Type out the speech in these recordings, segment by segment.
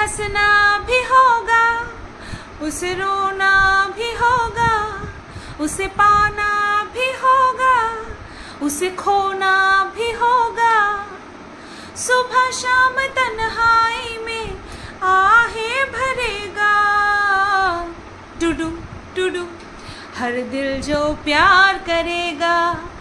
हंसना भी होगा, उसे रोना भी होगा, उसे पाना भी होगा, उसे खोना भी होगा। सुबह शाम तन्हाई में आहें भरेगा, टुडू टुडू हर दिल जो प्यार करेगा।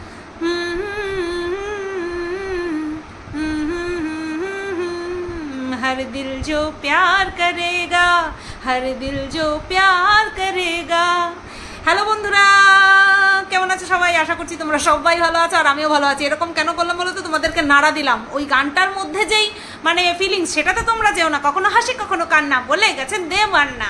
हर दिल जो प्यार करेगा, हर दिल जो प्यार करेगा। হ্যালো বন্ধুরা, কেমন আছো সবাই? আশা করছি তোমরা সবাই ভালো আছো আর আমিও ভালো আছি। এরকম কেন করলাম বলো তো, তোমাদেরকে নাড়া দিলাম। ওই গানটার মধ্যে যেই মানে ফিলিংস, সেটাতে তোমরা যেও না। কখনো হাসি কখনো কান্না, বলে গেছেন দে মান্না।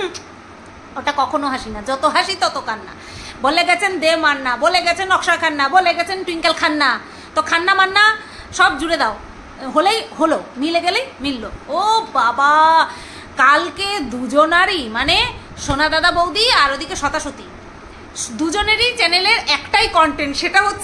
ওটা কখনো হাসি না, যত হাসি তত কান্না। বলে গেছেন দে মান্না, বলে গেছেন অক্ষয় খান্না, বলে গেছেন টুইঙ্কেল খান্না। তো খান্না মান্না সব জুড়ে দাও, হলেই হলো, মিলে গেলেই মিললো। ও বাবা, কালকে দুজনারই মানে সোনা দাদা বৌদি আর ওদিকে সতাসতী, দুজনেরই চ্যানেলের একটাই কন্টেন্ট, সেটা হচ্ছে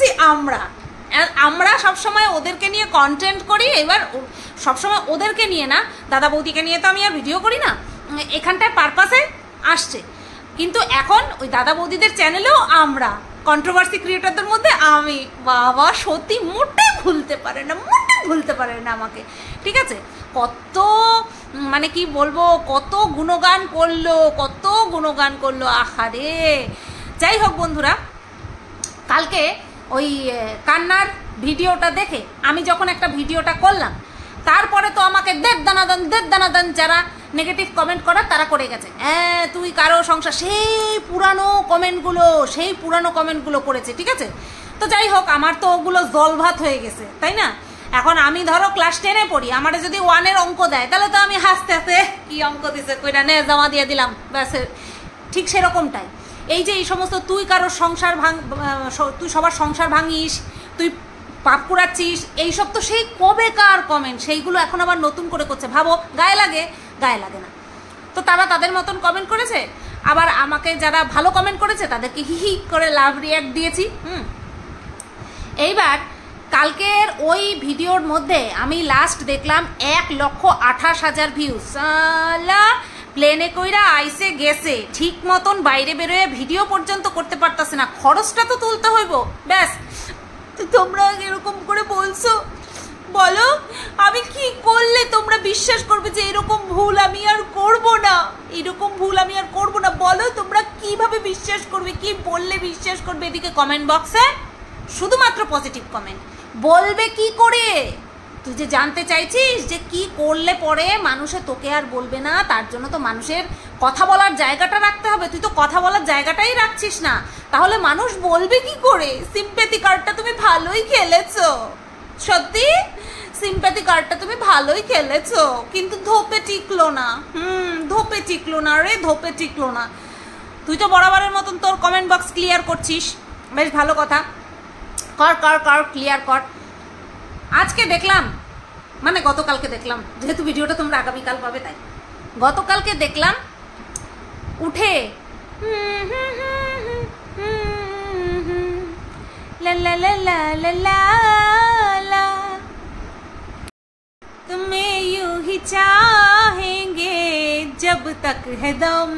আমরা সবসময় ওদেরকে নিয়ে কন্টেন্ট করি। এবার সবসময় ওদেরকে নিয়ে না, দাদা বৌদিকে নিয়ে তো আমি আর ভিডিও করি না, এখানটায় পারপাসে আসছে। কিন্তু এখন ওই দাদা বৌদিদের চ্যানেলেও আমরা কন্ট্রোভার্সি ক্রিয়েটরদের মধ্যে আমি, বাবা সত্যি মোটে ভুলতে পারে না, মোটে ভুলতে পারে না আমাকে। ঠিক আছে, কত মানে কি বলবো, কত গুণগান করলো, কত গুণগান করলো, আহারে। যাই হোক বন্ধুরা, কালকে ওই কান্নার ভিডিওটা দেখে আমি যখন একটা ভিডিওটা করলাম, তারপরে তো আমাকে দেড় দানাদান যারা নেগেটিভ কমেন্ট করার তারা করে গেছে। হ্যাঁ তুই কারো সংসার, সেই পুরানো কমেন্টগুলো করেছে। ঠিক আছে, তো যাই হোক, আমার তো ওগুলো জল ভাত হয়ে গেছে, তাই না? এখন আমি ধরো ক্লাস 10-এ পড়ি, আমার যদি 1-এর অঙ্ক দেয় তাহলে তো আমি হাসতে হাসতে কি অঙ্ক দিছে কইরা নে জমা দিয়ে দিলাম, ব্যাস। ঠিক সেরকমটাই এই যে এই সমস্ত তুই কারোর সংসার তুই সবার সংসার ভাঙিস, তুই পাপ কুড়াচ্ছিস, এইসব তো সেই কবেকার কমেন্ট, সেইগুলো এখন আবার নতুন করে করছে। ভাবো, গায়ে লাগে? গায়ে লাগে না। তো তারা তাদের মতন কমেন্ট করেছে, আবার আমাকে যারা ভালো কমেন্ট করেছে তাদেরকে হিহি করে লাভ রিয়াক্ট দিয়েছি। এইবার কালকের ওই ভিডিওর মধ্যে আমি লাস্ট দেখলাম 1,28,000 ভিউজ। সালা প্লেনে কইরা আইসে গেছে, ঠিক মতন বাইরে বেরোয় ভিডিও পর্যন্ত করতে পারতেছে না, খরচটা তো তুলতে হইব। ব্যাস, তোমরা এরকম করে বলছো, বলো আমি কি করলে তোমরা বিশ্বাস করবে যে এরকম ভুল আমি আর করব না, এরকম ভুল আমি আর করব না? বলো তোমরা কিভাবে বিশ্বাস করবে, কি বললে বিশ্বাস করবে? এদিকে কমেন্ট বক্সে শুধুমাত্র পজিটিভ কমেন্ট, বলবে কি করে? তুই যে জানতে চাইছিস যে কি করলে পরে মানুষে তোকে আর বলবে না, তার জন্য তো মানুষের কথা বলার জায়গাটা রাখতে হবে। তুই তো কথা বলার জায়গাটাই রাখছিস না, তাহলে মানুষ বলবে কি করে? সিম্প্যাথি কার্ডটা তুমি ভালোই খেলেছো, সত্যি সিম্প্যাথি কার্ডটা তুমি ভালোই খেলেছো, কিন্তু ধোপে টিকলো না। ধোপে টিকলো না রে, ধোপে টিকলো না। তুই তো বরাবরের মতন তোর কমেন্ট বক্স ক্লিয়ার করছিস, বেশ ভালো কথা, কর ক্লিয়ার কর। আজকে দেখলাম, মানে গতকালকে দেখলাম, যেহেতু ভিডিওটা তোমরা আগামীকাল পাবে তাই, গতকালকে দেখলাম উঠে লা লা লা লা লা লা লা तुम्हें यूं ही चाहेंगे जब तक है दम,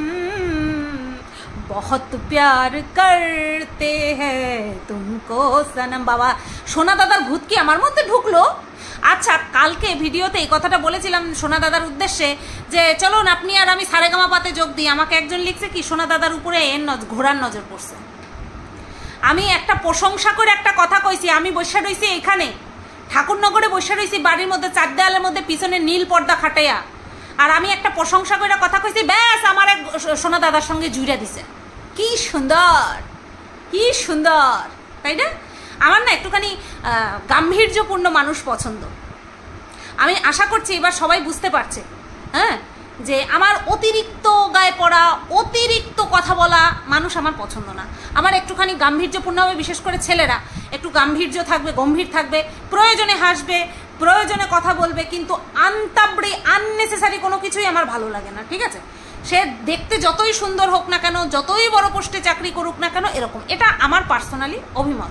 बहुत प्यार करते हैं तुमको सनम। বাবা, সোনা দাদার ভূত কি আমার মধ্যে ঢুকলো? আচ্ছা, কালকে ভিডিওতে এই কথাটা বলেছিলাম সোনা দাদার উদ্দেশ্যে যে চলুন আপনি আর আমি সারেগামাপাতে যোগ দিই। আমাকে একজন লিখছে কি, সোনা দাদার উপরে ঘোড়ার নজর পড়ছে। আমি একটা প্রশংসা করে একটা কথা কইছি, আমি বসে রইছি এখানে ঠাকুরনগরে, বসে রইছি বাড়ির মধ্যে 4 দেয়ালের মধ্যে, পিছনে নীল পর্দা খাটাইয়া, আর আমি একটা প্রশংসা করে কথা কইছি, ব্যাস আমার এক সোনা দাদার সঙ্গে জুড়ে দিছে। কি সুন্দর, কি সুন্দর, তাই না? আমার না একটুখানি গাম্ভীর্যপূর্ণ মানুষ পছন্দ। আমি আশা করছি এবার সবাই বুঝতে পারছে, হ্যাঁ, যে আমার অতিরিক্ত গায়ে পড়া, অতিরিক্ত কথা বলা মানুষ আমার পছন্দ না। আমার একটুখানি গাম্ভীর্যপূর্ণ হবে, বিশেষ করে ছেলেরা একটু গাম্ভীর্য থাকবে, গম্ভীর থাকবে, প্রয়োজনে হাসবে, প্রয়োজনে কথা বলবে, কিন্তু আনতাবড়ে আননেসেসারি কোনো কিছুই আমার ভালো লাগে না। ঠিক আছে, সে দেখতে যতই সুন্দর হোক না কেন, যতই বড় পোস্টে চাকরি করুক না কেন, এরকম, এটা আমার পার্সোনালি অভিমত।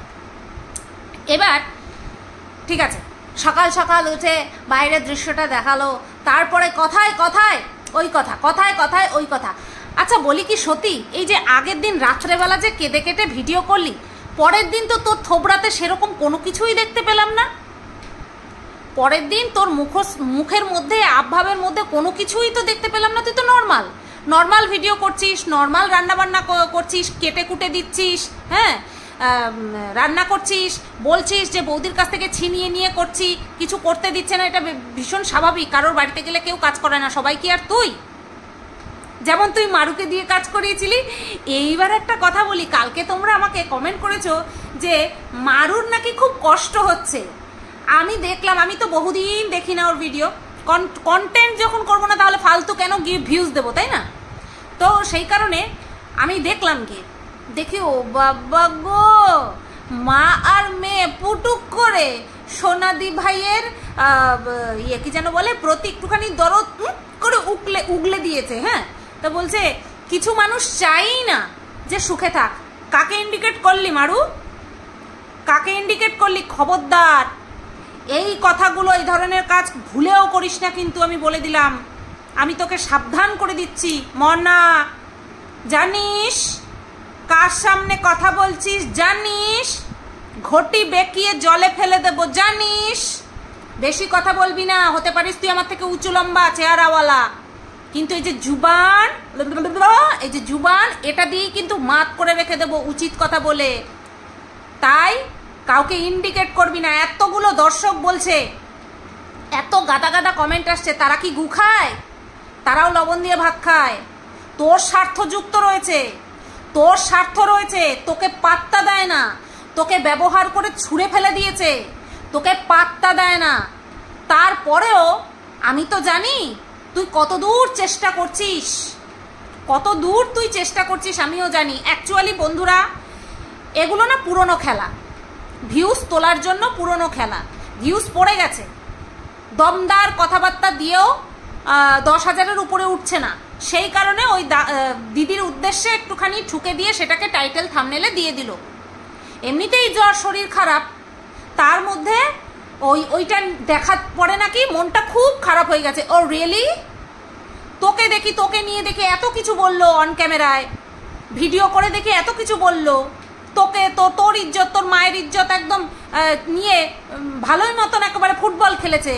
এবার ঠিক আছে, সকাল সকাল উঠে বাইরের দৃশ্যটা দেখালো, তারপরে কথায় কথায় ওই কথা, কথায় কথায় ওই কথা। আচ্ছা বলি কি সত্যি, এই যে আগের দিন রাত্রেবেলা যে কেটে কেটে ভিডিও করলি, পরের দিন তো তোর থোবড়াতে সেরকম কোনো কিছুই দেখতে পেলাম না। পরের দিন তোর মুখের মধ্যে আবভাবের মধ্যে কোনো কিছুই তো দেখতে পেলাম না। তুই তো নর্মাল ভিডিও করছিস, নর্মাল রান্নাবান্না করছিস, কেটে কুটে দিচ্ছিস, হ্যাঁ রান্না করছিস, বলছিস যে বৌদির কাছ থেকে ছিনিয়ে নিয়ে করছি, কিছু করতে দিচ্ছে না। এটা ভীষণ স্বাভাবিক, কারোর বাড়িতে গেলে কেউ কাজ করে না, সবাই কি আর তুই? যেমন তুই মারুকে দিয়ে কাজ করিয়েছিলি। এইবার একটা কথা বলি, কালকে তোমরা আমাকে কমেন্ট করেছো যে মারুর নাকি খুব কষ্ট হচ্ছে। আমি দেখলাম, আমি তো বহুদিন দেখি না ওর ভিডিও, কন্টেন্ট যখন করবো না তাহলে ফালতু কেন ভিউজ দেবো, তাই না? তো সেই কারণে আমি দেখলাম কি, দেখি ও বাবা গো, মা আর মেয়ে পুটুক করে সোনাদি ভাইয়ের ইয়ে কি যেন বলে, প্রতি একটুখানি দরদ করে উগলে দিয়েছে। হ্যাঁ, তো বলছে কিছু মানুষ চাই না যে সুখে থাক। কাকে ইন্ডিকেট করলি মারু? কাকে ইন্ডিকেট করলি? খবরদার এই কথাগুলো, এই ধরনের কাজ ভুলেও করিস না কিন্তু, আমি বলে দিলাম। আমি তোকে সাবধান করে দিচ্ছি, মনা। জানিস কার সামনে কথা বলছিস, জানিস ঘটি বেঁকিয়ে জলে ফেলে দেবো, জানিস। বেশি কথা বলবি না, হতে পারিস তুই আমার থেকে উঁচু লম্বা চেহারাওয়ালা, কিন্তু এই যে জুবান এটা দিয়েই কিন্তু মাত করে রেখে দেবো উচিত কথা বলে। তাই কাউকে ইন্ডিকেট করবি না। এতগুলো দর্শক বলছে, এত গাদা গাদা কমেন্ট আসছে, তারা কি গু খায়? তারাও লবণ দিয়ে ভাত খায়। তোর স্বার্থ যুক্ত রয়েছে, তোর স্বার্থ রয়েছে, তোকে পাত্তা দেয় না, তোকে ব্যবহার করে ছুঁড়ে ফেলে দিয়েছে, তোকে পাত্তা দেয় না। তারপরেও আমি তো জানি তুই কত দূর চেষ্টা করছিস, কত দূর তুই চেষ্টা করছিস, আমিও জানি। অ্যাকচুয়ালি বন্ধুরা, এগুলো না পুরনো খেলা, ভিউজ তোলার জন্য পুরনো খেলা। ভিউজ পড়ে গেছে, দমদার কথাবার্তা দিয়েও 10,000-এর উপরে উঠছে না। সেই কারণে ওই দিদির উদ্দেশ্যে একটুখানি ঠুকে দিয়ে সেটাকে টাইটেল থাম্বনেলে দিয়ে দিল। এমনিতেই জ্বর, শরীর খারাপ, তার মধ্যে ওইটা দেখার পরে নাকি মনটা খুব খারাপ হয়ে গেছে। Oh really? তোকে দেখি, তোকে নিয়ে দেখে এত কিছু বললো অন ক্যামেরায়, ভিডিও করে দেখে এত কিছু বললো, তোকে তোর ইজ্জত, তোর মায়ের ইজ্জত একদম নিয়ে ভালোই মতন একেবারে ফুটবল খেলেছে।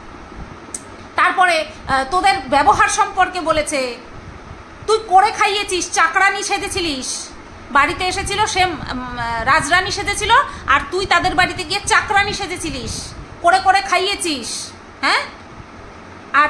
তারপরে তোদের ব্যবহার সম্পর্কে বলেছে, তুই করে খাইয়েছিস, চাকরানি সেজেছিলিস। বাড়িতে এসেছিল সে রাজরানী সেজেছিল, আর তুই তাদের বাড়িতে গিয়ে চাকরানি সেজেছিলিস, করে করে খাইয়েছিস। হ্যাঁ, আর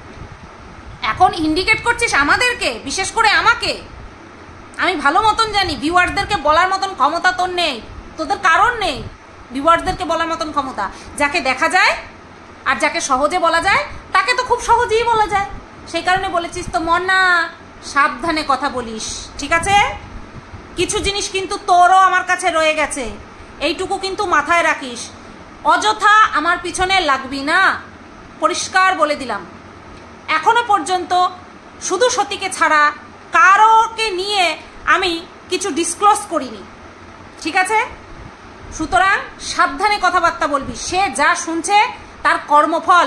এখন ইন্ডিকেট করছিস আমাদেরকে, বিশেষ করে আমাকে। আমি ভালো মতন জানি ভিউয়ার্সদেরকে বলার মতন ক্ষমতা তোর নেই, তোদের কারণ নেই ভিউয়ার্সদেরকে বলার মতন ক্ষমতা। যাকে দেখা যায় আর যাকে সহজে বলা যায় তাকে তো খুব সহজেই বলা যায়। সেই কারণে বলেছিস তো, মনা সাবধানে কথা বলিস, ঠিক আছে? কিছু জিনিস কিন্তু তোরও আমার কাছে রয়ে গেছে, এইটুকু কিন্তু মাথায় রাখিস। অযথা আমার পিছনে লাগবি না, পরিষ্কার বলে দিলাম। এখনো পর্যন্ত শুধু সতীকে ছাড়া কারোকে নিয়ে আমি কিছু ডিসক্লোজ করিনি, ঠিক আছে? সুতরাং সাবধানে কথাবার্তা বলবি। সে যা শুনছে তার কর্মফল।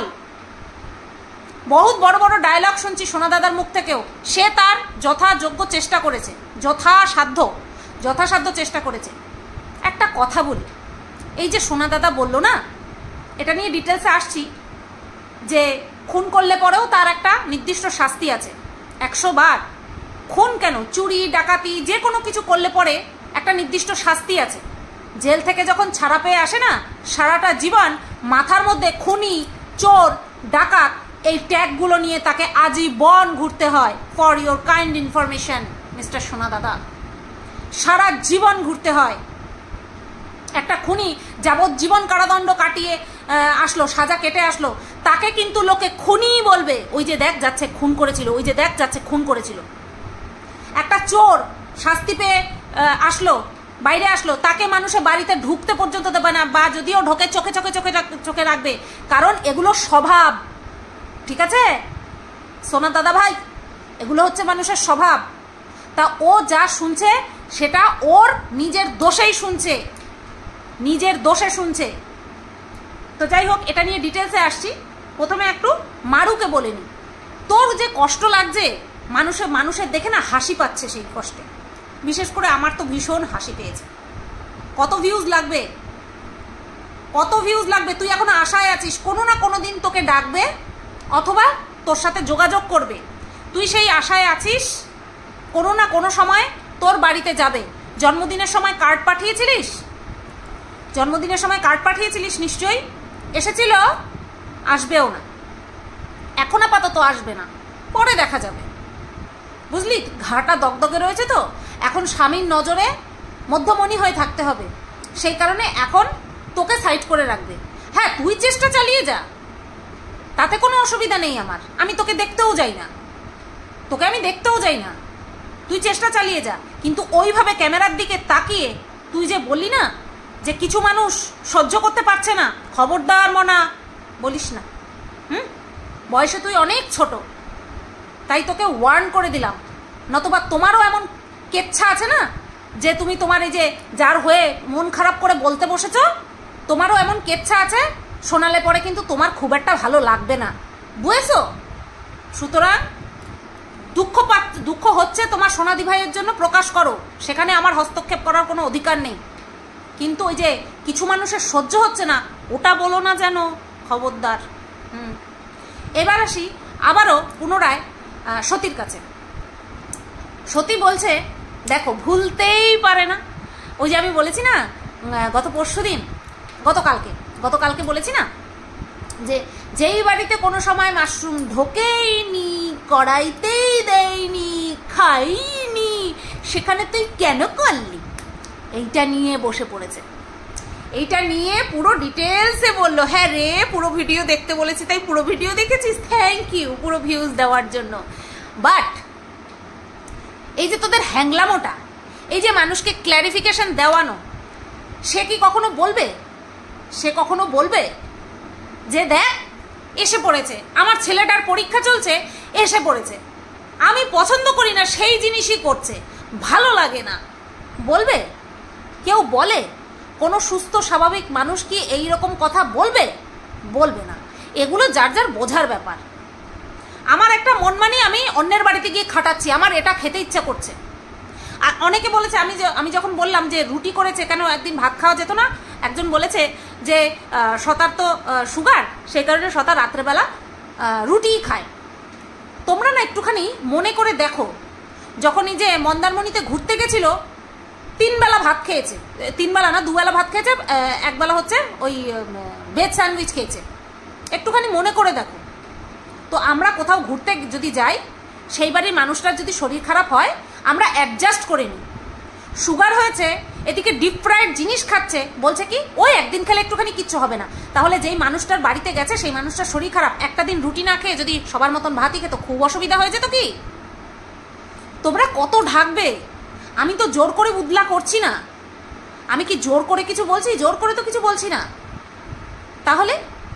বহুত বড় বড় ডায়লগ শুনছি সোনা দাদার মুখ থেকেও, সে তার যথাযোগ্য চেষ্টা করেছে, যথাসাধ্য চেষ্টা করেছে। একটা কথা বলি, এই যে সোনা দাদা বললো না, এটা নিয়ে ডিটেলসে আসছি, যে খুন করলে পরেও তার একটা নির্দিষ্ট শাস্তি আছে। 100 বার খুন কেন, চুরি ডাকাতি যে কোনো কিছু করলে পরে একটা নির্দিষ্ট শাস্তি আছে। জেল থেকে যখন ছাড়া পেয়ে আসে না, সারাটা জীবন মাথার মধ্যে খুনি, চোর, ডাকাত এই ট্যাগগুলো নিয়ে তাকে আজীবন ঘুরতে হয়। For your kind information mister Sona দাদা, সারা জীবন ঘুরতে হয়। একটা খুনি যাবজ্জীবন কারাদণ্ড কাটিয়ে আসলো, সাজা কেটে আসলো, তাকে কিন্তু লোকে খুনি বলবে। ওই যে দেখ যাচ্ছে খুন করেছিল, ওই যে দেখ যাচ্ছে খুন করেছিল। একটা চোর শাস্তি পেয়ে আসলো, বাইরে আসলো, তাকে মানুষে বাড়িতে ঢুকতে পর্যন্ত দেবে না, বা যদিও ঢোকে চোখে চোখে চোখে চোখে রাখবে, কারণ এগুলো স্বভাব, ঠিক আছে সোনা দাদা ভাই? এগুলো হচ্ছে মানুষের স্বভাব। তা ও যা শুনছে সেটা ওর নিজের দোষেই শুনছে, নিজের দোষে শুনছে। তো যাই হোক, এটা নিয়ে ডিটেলসে আসছি। প্রথমে একটু মারুকে বলে নি, তোর যে কষ্ট লাগছে মানুষের দেখে না হাসি পাচ্ছে সেই কষ্টে। বিশেষ করে আমার তো ভীষণ হাসি পেয়েছে। কত ভিউজ লাগবে, কত ভিউজ লাগবে? তুই এখনো আশায় আছিস কোনো না কোনো দিন তোকে ডাকবে অথবা তোর সাথে যোগাযোগ করবে। তুই সেই আশায় আছিস কোনো না কোনো সময় তোর বাড়িতে যাবে। জন্মদিনের সময় কার্ড পাঠিয়েছিলিস, জন্মদিনের সময় কার্ড পাঠিয়েছিলিস নিশ্চয়ই, এসেছিল? আসবেও না, এখন আপাতত আসবে না, পরে দেখা যাবে, বুঝলি? ঘাটা দগদগে রয়েছে তো, এখন স্বামীর নজরে মধ্যমণি হয়ে থাকতে হবে, সেই কারণে এখন তোকে সাইড করে রাখবে। হ্যাঁ, তুই চেষ্টা চালিয়ে যা, তাতে কোনো অসুবিধা নেই আমার, আমি তোকে দেখতেও যাই না, তোকে আমি দেখতেও যাই না, তুই চেষ্টা চালিয়ে যা। কিন্তু ওইভাবে ক্যামেরার দিকে তাকিয়ে তুই যে বললি না যে কিছু মানুষ সহ্য করতে পারছে না, খবরদার মনা বলিস না। বয়সে তুই অনেক ছোট, তাই তোকে ওয়ার্ন করে দিলাম। নতুবা তোমারও এমন কেচ্ছা আছে না যে তুমি তোমার এই যে যার হয়ে মন খারাপ করে বলতে বসেছ, তোমারও এমন কেচ্ছা আছে, শোনালে পরে কিন্তু তোমার খুব একটা ভালো লাগবে না, বুঝেছো? সুতরাং দুঃখ হচ্ছে তোমার সোনাদি ভাইয়ের জন্য, প্রকাশ করো, সেখানে আমার হস্তক্ষেপ করার কোনো অধিকার নেই। কিন্তু ওই যে কিছু মানুষের সহ্য হচ্ছে না, ওটা বলো না যেন, খবরদার। এবার আসি আবারও পুনরায় সতীর কাছে। সতী বলছে দেখো ভুলতেই পারে না। ওই যে আমি বলেছি না গতকালকে বলেছি না যে যেই বাড়িতে কোনো সময় মাশরুম ঢোকেইনি, কড়াইতেই দেয়নি, খাইনি, সেখানে তুই কেন করলি? এইটা নিয়ে বসে পড়েছে, এইটা নিয়ে পুরো ডিটেলসে বললো। হ্যাঁ রে, পুরো ভিডিও দেখতে বলেছি, তাই পুরো ভিডিও দেখেছিস, থ্যাংক ইউ পুরো ভিউজ দেওয়ার জন্য। বাট এই যে তোদের হ্যাংলামোটা, এই যে মানুষকে ক্ল্যারিফিকেশন দেওয়ানো, সে কি কখনো বলবে? সে কখনো বলবে যে দেখ এসে পড়েছে, আমার ছেলেটার পরীক্ষা চলছে, এসে পড়েছে, আমি পছন্দ করি না সেই জিনিসই করছে, ভালো লাগে না, বলবে? কেউ বলে? কোনো সুস্থ স্বাভাবিক মানুষ কি এই রকম কথা বলবে? বলবে না। এগুলো যার যার বোঝার ব্যাপার। আমার একটা মন মানে আমি অন্যের বাড়িতে গিয়ে খাটাচ্ছি, আমার এটা খেতে ইচ্ছা করছে। আর অনেকে বলেছে, আমি যখন বললাম যে রুটি করেছে কেন একদিন ভাত খাওয়া যেত না, একজন বলেছে যে সতার তো সুগার, সেই কারণে সতার রাত্রেবেলা রুটিই খায়। তোমরা না একটুখানি মনে করে দেখো, যখন এই যে মন্দারমণিতে ঘুরতে গেছিল 3 বেলা ভাত খেয়েছে, 3 বেলা না 2 বেলা ভাত খেয়েছে, 1 বেলা হচ্ছে ওই ভেজ স্যান্ডউইচ খেয়েছে, একটুখানি মনে করে দেখো। তো আমরা কোথাও ঘুরতে যদি যাই, সেই বাড়ির মানুষটার যদি শরীর খারাপ হয়, আমরা অ্যাডজাস্ট করে নিই। সুগার হয়েছে, এদিকে ডিপ ফ্রাইড জিনিস খাচ্ছে, বলছে কি ওই একদিন খেলে একটুখানি কিচ্ছু হবে না। তাহলে যেই মানুষটার বাড়িতে গেছে সেই মানুষটার শরীর খারাপ, একটা দিন রুটি না খেয়ে যদি সবার মতন ভাতই খেত, খুব অসুবিধা হয়ে যেত কি? তোমরা কত ঢাকবে? আমি তো জোর করে উদলা করছি না, আমি কি জোর করে কিছু বলছি? জোর করে তো কিছু বলছি না। তাহলে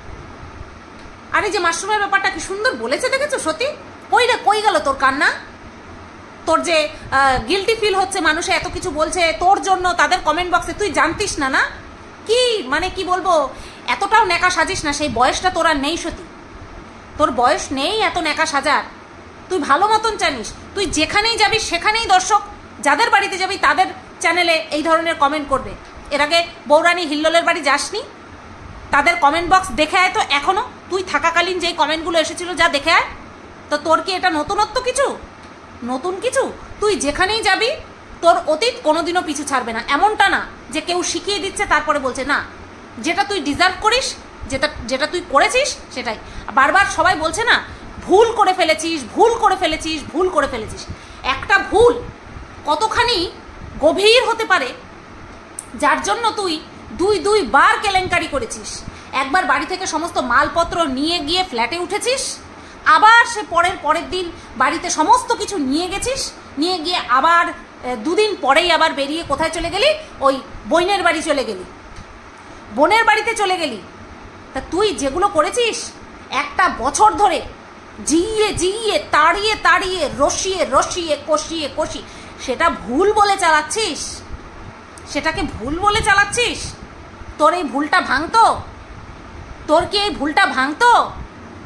আরে যে মাশরুমের ব্যাপারটা কি সুন্দর বলেছে, দেখেছো সতী? কই রে, কই গেল তোর কান্না? তোর যে গিল্টি ফিল হচ্ছে, মানুষে এত কিছু বলছে তোর জন্য তাদের কমেন্ট বক্সে, তুই জানতিস না? না কি মানে কি বলবো, এতটাও নেকা সাজিস না, সেই বয়সটা তোর আর নেই সতী, তোর বয়স নেই এত নেকা সাজার। তুই ভালো মতন জানিস, তুই যেখানেই যাবি সেখানেই দর্শক যাদের বাড়িতে যাবি তাদের চ্যানেলে এই ধরনের কমেন্ট করবে। এর আগে বৌরানী হিল্লোলের বাড়ি যাসনি? তাদের কমেন্ট বক্স দেখে আয় তো, এখনো তুই থাকাকালীন যেই কমেন্টগুলো এসেছিল যা দেখে আয় তো। তোর কি এটা নতুনত্ব কিছু? নতুন কিছু? তুই যেখানেই যাবি তোর অতীত কোনোদিনও পিছু ছাড়বে না। এমনটা না যে কেউ শিখিয়ে দিচ্ছে তারপরে বলছে না, যেটা তুই ডিজার্ভ করিস, যেটা তুই করেছিস সেটাই। বারবার সবাই বলছে না ভুল করে ফেলেছিস, ভুল করে ফেলেছিস, ভুল করে ফেলেছিস। একটা ভুল কতখানি গভীর হতে পারে, যার জন্য তুই দুই বার কেলেঙ্কারি করেছিস। একবার বাড়ি থেকে সমস্ত মালপত্র নিয়ে গিয়ে ফ্ল্যাটে উঠেছিস, আবার সে পরের দিন বাড়িতে সমস্ত কিছু নিয়ে গেছিস, নিয়ে গিয়ে আবার 2 দিন পরেই আবার বেরিয়ে কোথায় চলে গেলি? ওই বোনের বাড়ি চলে গেলি, বোনের বাড়িতে চলে গেলি। তা তুই যেগুলো করেছিস একটা বছর ধরে জিয়ে তাড়িয়ে রসিয়ে কষিয়ে সেটা ভুল বলে চালাচ্ছিস, সেটাকে ভুল বলে চালাচ্ছিস। তোর এই ভুলটা ভাঙতো? তোর কি এই ভুলটা ভাঙতো?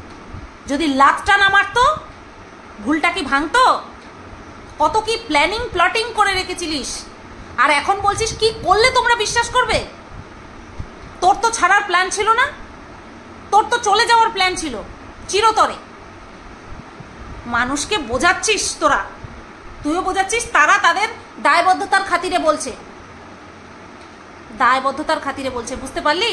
যদি লাতটা না মারতো ভুলটা কি ভাঙতো? কত কি প্ল্যানিং প্লটিং করে রেখেছিলিস, আর এখন বলছিস কি করলে তোমরা বিশ্বাস করবে? তোর তো ছাড়ার প্ল্যান ছিল না, তোর তো চলে যাওয়ার প্ল্যান ছিল চিরতরে। মানুষকে বোঝাচ্ছিস তোরা, তুইও বোঝাচ্ছিস, তারা তাদের দায়বদ্ধতার খাতিরে বলছে, দায়বদ্ধতার খাতিরে বলছে, বুঝতে পারলি?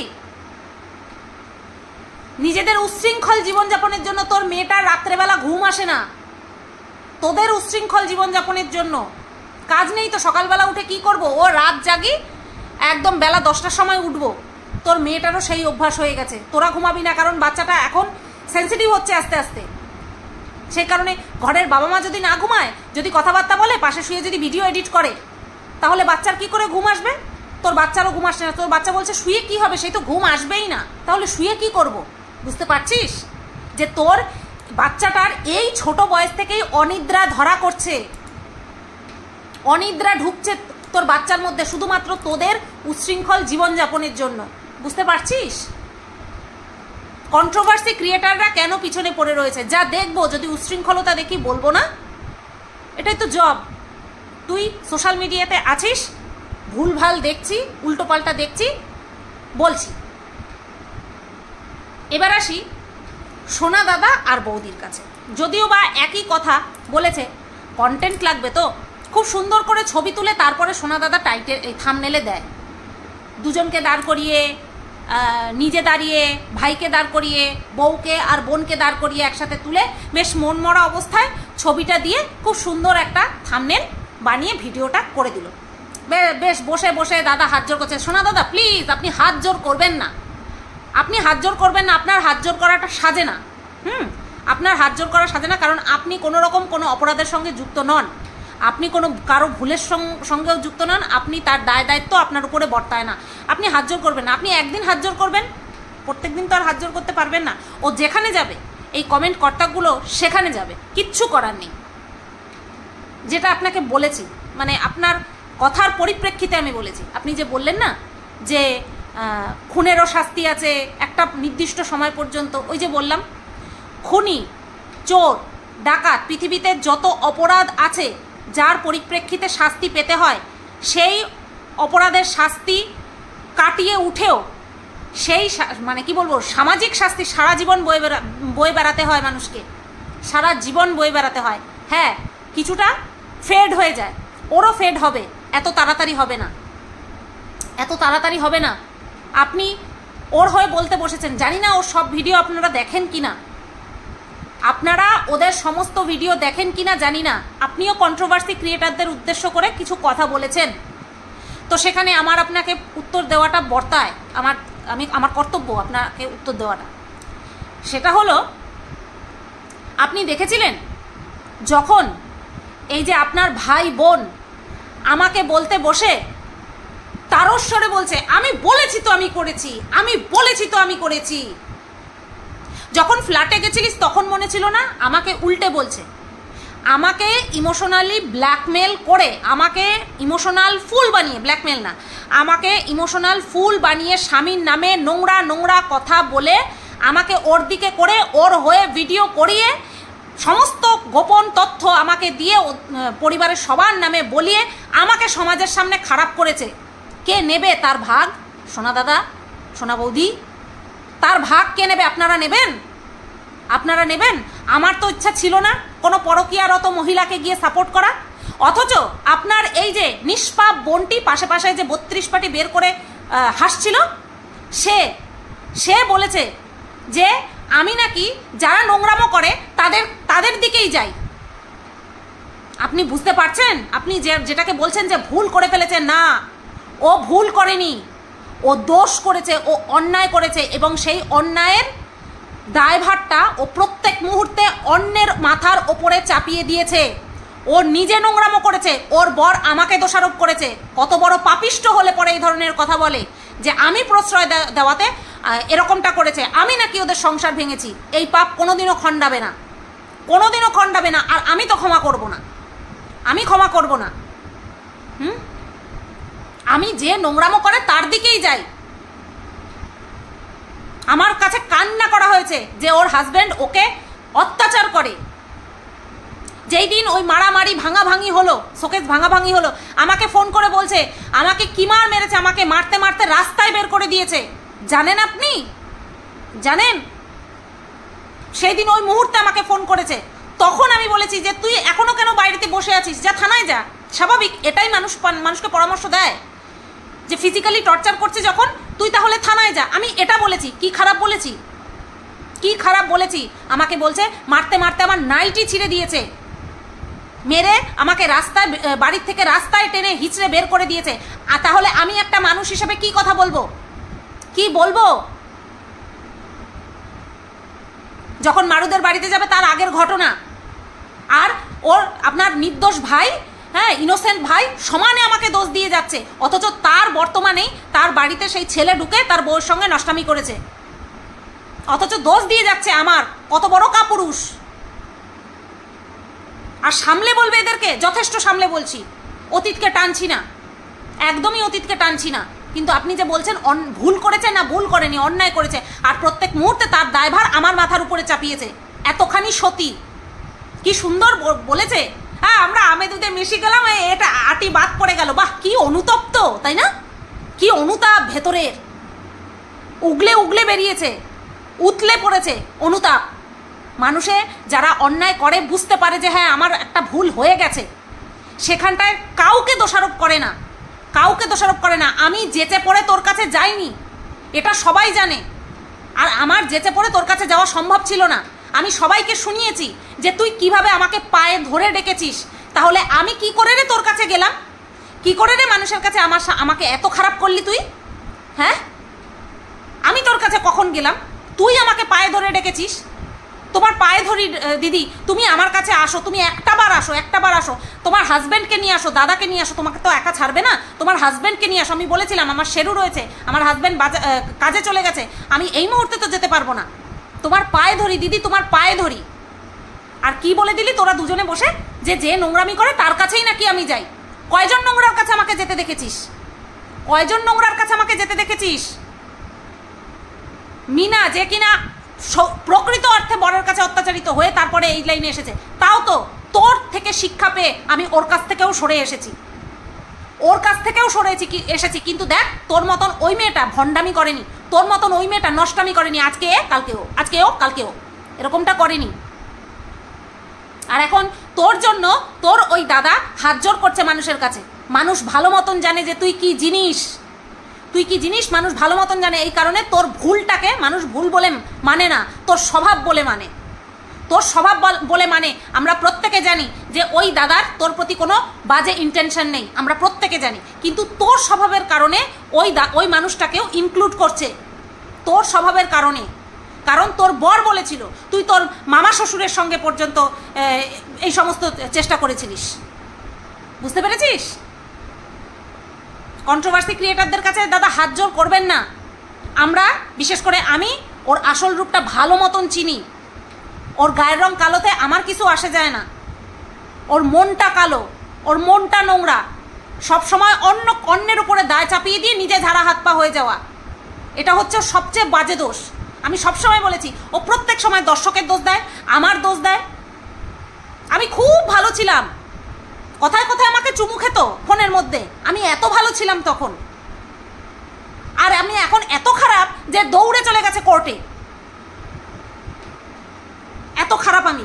নিজেদের উচ্ছৃঙ্খল জীবনযাপনের জন্য তোর মেয়েটার রাত্রেবেলা ঘুম আসে না, তোদের উচ্ছৃঙ্খল জীবনযাপনের জন্য। কাজ নেই তো, সকালবেলা উঠে কি করব? ও রাত জাগি, একদম বেলা 10টার সময় উঠবো। তোর মেয়েটারও সেই অভ্যাস হয়ে গেছে, তোরা ঘুমাবি না, কারণ বাচ্চাটা এখন সেন্সিটিভ হচ্ছে আস্তে আস্তে। সেই কারণে ঘরের বাবা মা যদি না ঘুমায়, যদি কথাবার্তা বলে, পাশে শুয়ে যদি ভিডিও এডিট করে, তাহলে বাচ্চার কি করে ঘুম আসবে? তোর বাচ্চারও ঘুম আসছে না। তোর বাচ্চা বলছে শুয়ে কি হবে, সেই তো ঘুম আসবেই না, তাহলে শুয়ে কি করব? বুঝতে পারছিস যে তোর বাচ্চাটার এই ছোট বয়স থেকেই অনিদ্রা ধরা করছে, অনিদ্রা ঢুকছে তোর বাচ্চার মধ্যে, শুধুমাত্র তোদের উচ্ছৃঙ্খল জীবনযাপনের জন্য। বুঝতে পারছিস? কন্ট্রোভার্সি ক্রিয়েটাররা কেন পিছনে পড়ে রয়েছে? যা দেখবো, যদি উচ্ছৃঙ্খলতা দেখি বলবো না? এটাই তো জব। তুই সোশ্যাল মিডিয়াতে আছিস, ভুলভাল দেখছি, উল্টোপাল্টা দেখছি, বলছি। এবার আসি সোনা দাদা আর বৌদির কাছে। যদিও বা একই কথা বলেছে, কন্টেন্ট লাগবে তো, খুব সুন্দর করে ছবি তুলে তারপরে সোনা দাদা টাইটেল এই থাম্বনেলে দেয়, দুজনকে দাঁড় করিয়ে, নিজে দাঁড়িয়ে, ভাইকে দাঁড় করিয়ে, বউকে আর বোনকে দাঁড় করিয়ে একসাথে তুলে বেশ মনমরা অবস্থায় ছবিটা দিয়ে খুব সুন্দর একটা থাম্বনেল বানিয়ে ভিডিওটা করে দিল। বেশ বসে বসে দাদা হাত জোর করছে। সোনা দাদা প্লিজ, আপনি হাত জোর করবেন না, আপনি হাত জোর করবেন না, আপনার হাত জোর করাটা সাজে না। আপনার হাত জোর করা সাজে না, কারণ আপনি কোনো রকম কোনো অপরাধের সঙ্গে যুক্ত নন, আপনি কোনো কারো ভুলের সঙ্গেও যুক্ত নন, আপনি তার দায় দায়িত্ব আপনার উপরে বর্তায় না। আপনি হাত জোর করবেন না, আপনি একদিন হাত জোর করবেন, প্রত্যেক দিন তো আর হাত জোর করতে পারবেন না। ও যেখানে যাবে, এই কমেন্ট কর্তাগুলো সেখানে যাবে, কিচ্ছু করার নেই। যেটা আপনাকে বলেছি, মানে আপনার কথার পরিপ্রেক্ষিতে আমি বলেছি। আপনি যে বললেন না যে খুনেরও শাস্তি আছে একটা নির্দিষ্ট সময় পর্যন্ত, ওই যে বললাম, খুনি, চোর, ডাকাত, পৃথিবীতে যত অপরাধ আছে যার পরিপ্রেক্ষিতে শাস্তি পেতে হয়, সেই অপরাধের শাস্তি কাটিয়ে উঠেও সেই মানে কি বলবো, সামাজিক শাস্তি সারা জীবন বয়ে বেড়াতে হয় মানুষকে, সারা জীবন বয়ে বেড়াতে হয়। হ্যাঁ, কিছুটা ফেড হয়ে যায়, ওরও ফেড হবে, এত তাড়াতাড়ি হবে না, এত তাড়াতাড়ি হবে না। আপনি ওর হয়ে বলতে বসেছেন, জানি না ওর সব ভিডিও আপনারা দেখেন কি না, আপনারা ওদের সমস্ত ভিডিও দেখেন কিনা জানি না। আপনিও কন্ট্রোভার্সি ক্রিয়েটারদের উদ্দেশ্য করে কিছু কথা বলেছেন, তো সেখানে আমার আপনাকে উত্তর দেওয়াটা বর্তায়, আমার কর্তব্য আপনাকে উত্তর দেওয়াটা। সেটা হলো, আপনি দেখেছিলেন যখন এই যে আপনার ভাই বোন আমাকে বলতে বসে তারস্বরে বলছে, আমি বলেছি তো আমি করেছি, আমি বলেছি তো আমি করেছি। যখন ফ্ল্যাটে গেছিলিস তখন মনে ছিল না? আমাকে উল্টে বলছে, আমাকে ইমোশনালি ব্ল্যাকমেল করে, আমাকে ইমোশনাল ফুল বানিয়ে, ব্ল্যাকমেল না, আমাকে ইমোশনাল ফুল বানিয়ে স্বামীর নামে নোংরা নোংরা কথা বলে আমাকে ওর দিকে করে, ওর হয়ে ভিডিও করিয়ে, সমস্ত গোপন তথ্য আমাকে দিয়ে, পরিবারের সবার নামে বলিয়ে আমাকে সমাজের সামনে খারাপ করেছে। কে নেবে তার ভাগ? সোনা দাদা, সোনা বৌদি, তার ভাগ কে নেবে? আপনারা নেবেন? আপনারা নেবেন? আমার তো ইচ্ছা ছিল না কোনো পরকীয়ারত মহিলাকে গিয়ে সাপোর্ট করা, অথচ আপনার এই যে নিষ্পাপ বোনটি পাশে পাশে যে 32 পাটি বের করে হাসছিল, সে বলেছে যে আমি নাকি যারা নোংরামো করে তাদের দিকেই যাই। আপনি বুঝতে পারছেন? আপনি যেটাকে বলছেন যে ভুল করে ফেলেছে, না, ও ভুল করেনি, ও দোষ করেছে, ও অন্যায় করেছে, এবং সেই অন্যায়ের দায়ভারটা ও প্রত্যেক মুহূর্তে অন্যের মাথার ওপরে চাপিয়ে দিয়েছে। ও নিজে নোংরামো করেছে, ওর বর আমাকে দোষারোপ করেছে। কত বড় পাপিষ্ট হলে পরে এই ধরনের কথা বলে যে আমি প্রশ্রয় দেওয়াতে এরকমটা করেছে, আমি নাকি ওদের সংসার ভেঙেছি। এই পাপ কোনোদিনও খণ্ডাবে না, কোনোদিনও খণ্ডাবে না, আর আমি তো ক্ষমা করব না, আমি ক্ষমা করব না। আমি যে নোংরামো করে তার দিকেই যাই। আমার কাছে কান্না করা হয়েছে যে ওর হাজব্যান্ড ওকে অত্যাচার করে। যেই দিন ওই মারামারি ভাঙাভাঙি হলো, শোকেস ভাঙাভাঙি হলো, আমাকে ফোন করে বলছে আমাকে কি মার মেরেছে, আমাকে মারতে মারতে রাস্তায় বের করে দিয়েছে। জানেন আপনি? জানেন? সেই দিন ওই মুহূর্তে আমাকে ফোন করেছে। তখন আমি বলেছি যে তুই এখনো কেন বাইরেতে বসে আছিস, যা থানায় যা। স্বাভাবিক, এটাই মানুষকে পরামর্শ দেয় যে ফিজিক্যালি টর্চার করছে যখন, তুই তাহলে থানায় যা। আমি এটা বলেছি, কি খারাপ বলেছি? কি খারাপ বলেছি? আমাকে বলছে মারতে মারতে আমার নাইটি ছিঁড়ে দিয়েছে, মেরে আমাকে রাস্তায়, বাড়ির থেকে রাস্তায় টেনে হিচড়ে বের করে দিয়েছে। আর তাহলে আমি একটা মানুষ হিসেবে কি কথা বলবো, কি বলবো? যখন মারুদের বাড়িতে যাবে তার আগের ঘটনা, আর ওর আপনার নির্দোষ ভাই, হ্যাঁ ইনোসেন্ট ভাই সমানে আমাকে দোষ দিয়ে যাচ্ছে, অথচ তার বর্তমানেই তার বাড়িতে সেই ছেলে ঢুকে তার বউয়ের সঙ্গে নষ্টামি করেছে, অথচ দোষ দিয়ে যাচ্ছে আমার। কত বড় কাপুরুষ! আর সামলে বলবে এদেরকে, যথেষ্ট সামলে বলছি, অতীতকে টানছি না, একদমই অতীতকে টানছি না। কিন্তু আপনি যে বলছেন ভুল করেছে, না ভুল করেনি, অন্যায় করেছে, আর প্রত্যেক মুহূর্তে তার দায়ভার আমার মাথার উপরে চাপিয়েছে। এতখানি সতী, কি সুন্দর বলেছে। হ্যাঁ, আমরা আমে দুধে মিশে গেলাম, এটা আটি বাদ পড়ে গেল। বাহ, কি অনুতপ্ত, তাই না? কি অনুতাপ ভেতরের, উগলে উগলে বেরিয়েছে, উতলে পড়েছে অনুতাপ। মানুষে যারা অন্যায় করে বুঝতে পারে যে হ্যাঁ আমার একটা ভুল হয়ে গেছে, সেখানটায় কাউকে দোষারোপ করে না, কাউকে দোষারোপ করে না। আমি যেচে পড়ে তোর কাছে যাইনি, এটা সবাই জানে। আর আমার যেচে পড়ে তোর কাছে যাওয়া সম্ভব ছিল না। আমি সবাইকে শুনিয়েছি যে তুই কিভাবে আমাকে পায়ে ধরে ডেকেছিস। তাহলে আমি কি করে রে তোর কাছে গেলাম? কি করে রে মানুষের কাছে আমাকে এত খারাপ করলি তুই? হ্যাঁ, আমি তোর কাছে কখন গেলাম? তুই আমাকে পায়ে ধরে ডেকেছিস। তোমার পায়ে ধরি দিদি, তুমি আমার কাছে আসো, তুমি একটাবার আসো, তোমার হাজব্যান্ডকে নিয়ে আসো, দাদাকে নিয়ে আসো, তোমাকে তো একা ছাড়বে না, তোমার হাজব্যান্ডকে নিয়ে আসো। আমি বলেছিলাম আমার শেরু রয়েছে, আমার হাজব্যান্ড কাজে চলে গেছে, আমি এই মুহূর্তে তো যেতে পারবো না, তোমার পায়ে ধরি দিদি, তোমার পায়ে ধরি। আর কি বলে দিলি তোরা দুজনে বসে, যে নোংরামি করে তার কাছেই নাকি আমি যাই। কয়জন নোংরার কাছে আমাকে যেতে দেখেছিস? কয়জন নোংরার কাছে আমাকে যেতে দেখেছিস? মিনা যে কিনা প্রকৃত অর্থে বরের কাছে অত্যাচারিত হয়ে তারপরে এই লাইনে এসেছে, তাও তো তোর থেকে শিক্ষা পেয়ে আমি ওর কাছ থেকেও সরে এসেছি, এসেছি। কিন্তু দেখ, তোর মতন ওই মেয়েটা ভণ্ডামি করেনি, তোর মতন ওই মেয়েটা নষ্টামি করেনি, কালকেও এরকমটা করেনি। আর এখন তোর জন্য তোর ওই দাদা হাত জোর করছে মানুষের কাছে। মানুষ ভালো মতন জানে যে তুই কি জিনিস, মানুষ ভালো মতন জানে। এই কারণে তোর ভুলটাকে মানুষ ভুল বলে মানে না, তোর স্বভাব বলে মানে। আমরা প্রত্যেকে জানি যে ওই দাদার তোর প্রতি কোনো বাজে ইন্টেনশন নেই, আমরা প্রত্যেকে জানি। কিন্তু তোর স্বভাবের কারণে ওই মানুষটাকেও ইনক্লুড করছে, তোর স্বভাবের কারণে। কারণ তোর বর বলেছিল তুই তোর মামা শ্বশুরের সঙ্গে পর্যন্ত এই সমস্ত চেষ্টা করেছিলিস, বুঝতে পেরেছিস? কন্ট্রোভার্সি ক্রিয়েটারদের কাছে দাদা হাত জোর করবেন না। আমরা, বিশেষ করে আমি, ওর আসল রূপটা ভালো মতন চিনি। ওর গায়ের রং কালোতে আমার কিছু আসে যায় না। ওর মনটা কালো, ওর মনটা নোংরা, সবসময় অন্যের উপরে দায় চাপিয়ে দিয়ে নিজে ঝাড়া হাত পা হয়ে যাওয়া, এটা হচ্ছে সবচেয়ে বাজে দোষ। আমি সবসময় বলেছি, ও প্রত্যেক সময় দর্শকের দোষ দেয়, আমার দোষ দেয়। আমি খুব ভালো ছিলাম, কথায় কথায় আমাকে চুমু খেত ফোনের মধ্যে, আমি এত ভালো ছিলাম তখন। আর আমি এখন এত খারাপ যে দৌড়ে চলে গেছে কোর্টে, এত খারাপ আমি।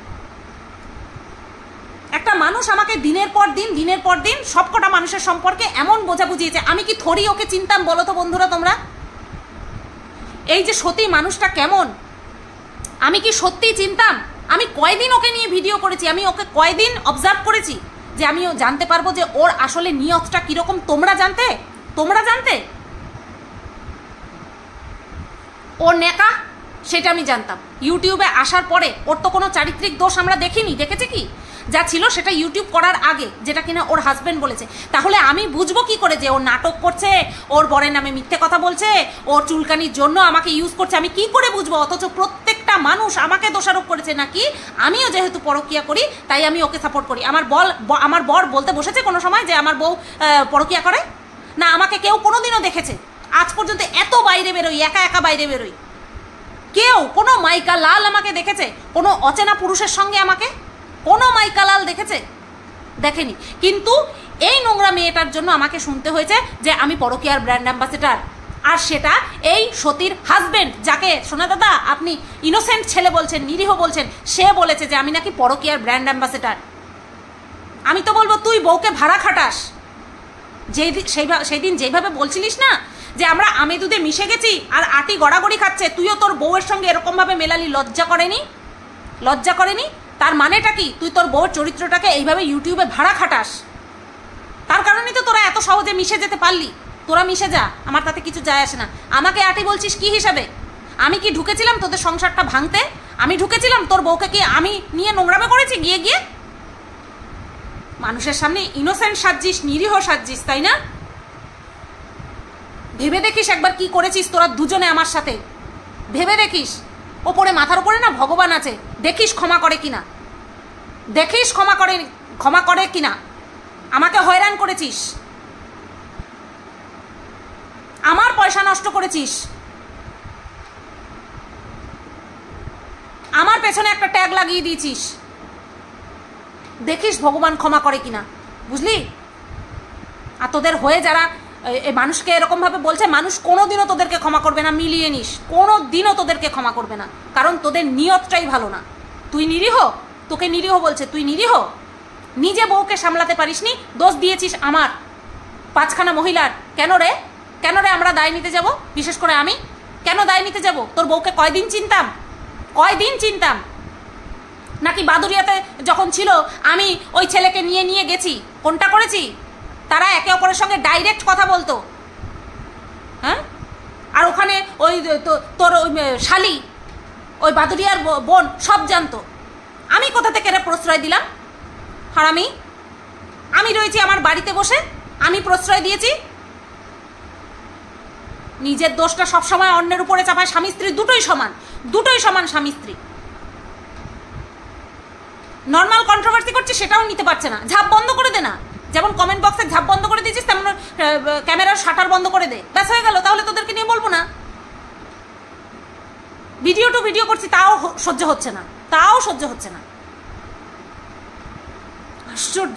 একটা মানুষ আমাকে দিনের পর দিন সবকটা মানুষের সম্পর্কে এমন বোঝা বুঝিয়েছে, আমি কি থরি ওকে চিনতাম বলো তো বন্ধুরা তোমরা? এই যে সতী মানুষটা কেমন, আমি কি সত্যিই চিনতাম? আমি কয়দিন ওকে নিয়ে ভিডিও করেছি, আমি ওকে কয়দিন অবজার্ভ করেছি যে আমিও জানতে পারবো যে ওর আসলে নিয়তটা কিরকম। তোমরা জানতে ওর নেকা, সেটা আমি জানতাম। ইউটিউবে আসার পরে ওর তো কোনো চারিত্রিক দোষ আমরা দেখিনি, দেখেছি কি? যা ছিল সেটা ইউটিউব করার আগে, যেটা কিনা ওর হাজব্যান্ড বলেছে। তাহলে আমি বুঝবো কি করে যে ও নাটক করছে, ওর বরের নামে মিথ্যে কথা বলছে, ওর চুলকানির জন্য আমাকে ইউজ করছে? আমি কি করে বুঝবো? অথচ প্রত্যেকটা মানুষ আমাকে দোষারোপ করেছে নাকি আমিও যেহেতু পরকীয়া করি তাই আমি ওকে সাপোর্ট করি। আমার বর বলতে বসেছে কোনো সময় যে আমার বউ পরকীয়া করে? না, আমাকে কেউ কোনোদিনও দেখেছে আজ পর্যন্ত এত বাইরে বেরোই, একা বাইরে বেরোই, কেউ কোনো মাইকা লাল আমাকে দেখেছে? কোনো অচেনা পুরুষের সঙ্গে আমাকে কোনো মাইকা লাল দেখেছে? দেখেনি। কিন্তু এই নোংরা মেয়েটার জন্য আমাকে শুনতে হয়েছে যে আমি পরকীয়ার ব্র্যান্ড অ্যাম্বাসেডার, আর সেটা এই সতীর হাজবেন্ড, যাকে সোনা দাদা আপনি ইনোসেন্ট ছেলে বলছেন, নিরীহ বলছেন, সে বলেছে যে আমি নাকি পরকীয়ার ব্র্যান্ড অ্যাম্বাসেডার। আমি তো বলবো তুই বউকে ভাড়া খাটাস। সেই দিন যেভাবে বলছিলিস না যে আমরা আমি দুধে মিশে গেছি আর আটি গড়াগড়ি খাচ্ছে, তুইও তোর বউয়ের সঙ্গে এরকমভাবে মেলালি, লজ্জা করেনি? লজ্জা করেনি? তার মানেটা কি? তুই তোর বউয়ের চরিত্রটাকে এইভাবে ইউটিউবে ভাড়া খাটাস, তার কারণেই তো তোরা এত সহজে মিশে যেতে পারলি। তোরা মিশে যা, আমার তাতে কিছু যায় আসে না। আমাকে আটি বলছিস কি হিসাবে? আমি কি ঢুকেছিলাম তোদের সংসারটা ভাঙতে? আমি ঢুকেছিলাম? তোর বউকে কি আমি নিয়ে নোংরামে করেছি গিয়ে গিয়ে? মানুষের সামনে ইনোসেন্ট সাজছিস, নিরীহ সাজছিস, তাই না? ভেবে দেখিস একবার কি করেছিস তোরা দুজনে আমার সাথে, ভেবে দেখিস। ওপরে মাথার উপরে না ভগবান আছে, দেখিস ক্ষমা করে কিনা, দেখিস ক্ষমা করে কিনা। আমাকে হয়রান করেছিস, আমার পয়সা নষ্ট করেছিস, আমার পেছনে একটা ট্যাগ লাগিয়ে দিয়েছিস, দেখিস ভগবান ক্ষমা করে কিনা, বুঝলি? আর তোদের হয়ে যারা মানুষকে এরকমভাবে বলছে, মানুষ কোনোদিনও তোদেরকে ক্ষমা করবে না, মিলিয়ে নিস, কোনোদিনও তোদেরকে ক্ষমা করবে না, কারণ তোদের নিয়তটাই ভালো না। তুই নিরীহ, তোকে নিরীহ বলছে, তুই নিরীহ। নিজে বউকে সামলাতে পারিসনি, দোষ দিয়েছিস আমার, 5খানা মহিলার। কেন রে? কেন রে আমরা দায় নিতে যাব? বিশেষ করে আমি কেন দায় নিতে যাব? তোর বউকে কয়দিন চিনতাম? নাকি বাদুরিয়াতে যখন ছিল আমি ওই ছেলেকে নিয়ে গেছি, কোনটা করেছি? তারা একে অপরের সঙ্গে ডাইরেক্ট কথা বলতো, হ্যাঁ? আর ওখানে ওই তোর ওই শালি, ওই বাদুরিয়ার বোন সব জানতো। আমি কোথা থেকে প্রশ্রয় দিলাম? হারামি, আমি রয়েছি আমার বাড়িতে বসে, আমি প্রশ্রয় দিয়েছি। নিজের দোষটা সবসময় অন্যের উপরে চাপায়। স্বামী স্ত্রী দুটোই সমান স্বামী স্ত্রী। নর্মাল কন্ট্রোভার্সি করছে সেটাও নিতে পারছে না, ঝাপ বন্ধ করে দে না। যেমন কমেন্ট বক্সে ঝাপ বন্ধ করে দিয়েছিস, তেমন ক্যামেরার শাটার বন্ধ করে দে, ব্যাস হয়ে গেল। তাহলে তোদেরকে নিয়ে বলবো না। ভিডিও করছি, তাও সহ্য হচ্ছে না। আশ্চর্য।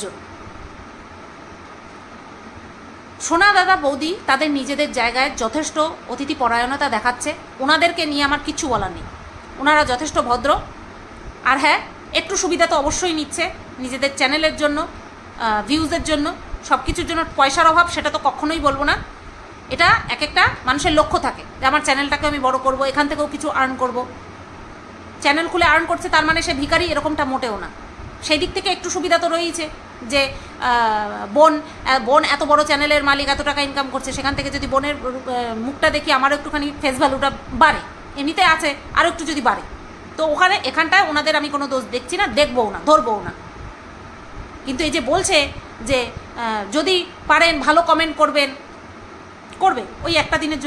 সোনা দাদা বৌদি তাদের নিজেদের জায়গায় যথেষ্ট অতিথি পরায়ণতা দেখাচ্ছে, ওনাদেরকে নিয়ে আমার কিচ্ছু বলার নেই। ওনারা যথেষ্ট ভদ্র। আর হ্যাঁ, একটু সুবিধা তো অবশ্যই নিচ্ছে নিজেদের চ্যানেলের জন্য, ভিউজের জন্য, সব কিছুর জন্য। পয়সার অভাব সেটা তো কখনোই বলবো না। এটা এক একটা মানুষের লক্ষ্য থাকে যে আমার চ্যানেলটাকে আমি বড় করব, এখান থেকেও কিছু আর্ন করব। চ্যানেল খুলে আর্ন করছে তার মানে সে ভিখারি, এরকমটা মোটেও না। সেই দিক থেকে একটু সুবিধা তো রয়েছে যে বোন এত বড় চ্যানেলের মালিক, এত টাকা ইনকাম করছে, সেখান থেকে যদি বোনের মুখটা দেখি আমারও একটুখানি ফেস ভ্যালুটা বাড়ে, এমনিতে আছে, আরও একটু যদি বাড়ে। তো এখানটায় ওনাদের আমি কোনো দোষ দেখছি না, দেখবও না, ধরবও না। কিন্তু এই যে বলছে যে যদি পারেন ভালো কমেন্ট করবে, ওই একটা দিনের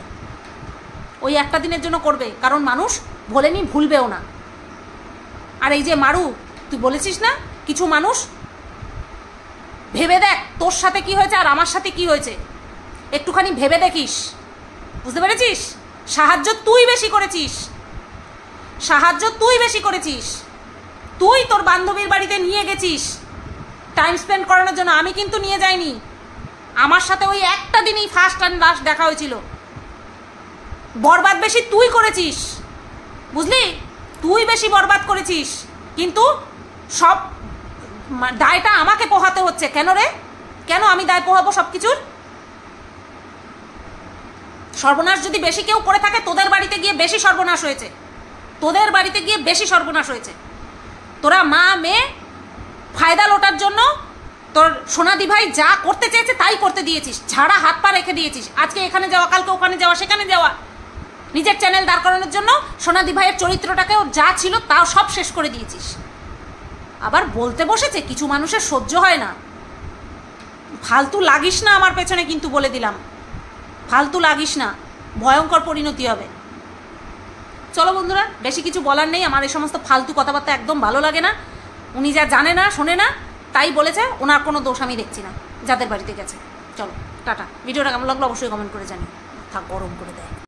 জন্য করবে, কারণ মানুষ ভোলেনি, ভুলবেও না। আর এই যে মারু, তুই বলেছিস না কিছু মানুষ, ভেবে দেখ তোর সাথে কি হয়েছে আর আমার সাথে কি হয়েছে, একটুখানি ভেবে দেখিস, বুঝতে পেরেছিস? সাহায্য তুই বেশি করেছিস, তুই তোর বান্ধবীর বাড়িতে নিয়ে গেছিস টাইম স্পেন্ড করানোর জন্য, আমি কিন্তু নিয়ে যাইনি। আমার সাথে ওই একটা দিনই ফার্স্ট অ্যান্ড লাস্ট দেখা হয়েছিল। বরবাদ বেশি তুই করেছিস, বুঝলি? তুই বেশি বরবাদ করেছিস, কিন্তু সব দায়টা আমাকে পোহাতে হচ্ছে। কেন রে? কেন আমি দায় পোহাবো সব কিছুর? সর্বনাশ যদি বেশি কেউ করে থাকে, তোদের বাড়িতে গিয়ে বেশি সর্বনাশ হয়েছে। তোরা মা মেয়ে ফায়দা লোটার জন্য তোর সোনাদি ভাই যা করতে চেয়েছে তাই করতে দিয়েছিস, ঝাড়া হাত পা রেখে দিয়েছিস। আজকে এখানে যাওয়া, কালকে ওখানে যাওয়া, সেখানে যাওয়া, নিজের চ্যানেল দাঁড় করানোর জন্য সোনাদি ভাইয়ের চরিত্রটাকেও যা ছিল তাও সব শেষ করে দিয়েছিস। আবার বলতে বসেছে কিছু মানুষের সহ্য হয় না। ফালতু লাগিস না আমার পেছনে, কিন্তু বলে দিলাম, ফালতু লাগিস না, ভয়ঙ্কর পরিণতি হবে। চলো বন্ধুরা, বেশি কিছু বলার নেই। আমার এই সমস্ত ফালতু কথাবার্তা একদম ভালো লাগে না। উনি যা জানে না, শোনে না, তাই বলেছে। ওনার কোনো দোষ আমি দেখছি না, যাদের বাড়িতে গেছে। চলো টাটা। ভিডিওটা কেমন লাগলো অবশ্যই কমেন্ট করে জানিও। থাক, গরম করে দেয়।